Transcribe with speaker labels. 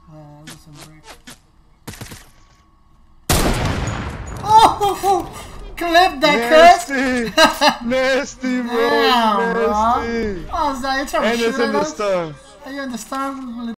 Speaker 1: I'll get some break. Oh! Clip that, Chris!
Speaker 2: Nasty, bro.
Speaker 1: Damn,
Speaker 2: Nasty.
Speaker 1: bro. Oh, is that you trying to
Speaker 2: And
Speaker 1: shoot
Speaker 2: it's in
Speaker 1: at
Speaker 2: the
Speaker 1: us?
Speaker 2: storm.
Speaker 1: Are you in the storm?